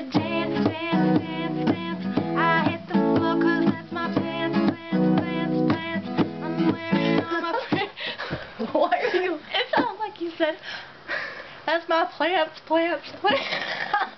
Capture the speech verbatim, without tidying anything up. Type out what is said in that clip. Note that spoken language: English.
to dance, dance, dance, dance. I hit the floor 'cause that's my pants, pants, pants, pants. I'm wearing all my pants. Why are you? It sounds like you said, that's my plants, plants, plants.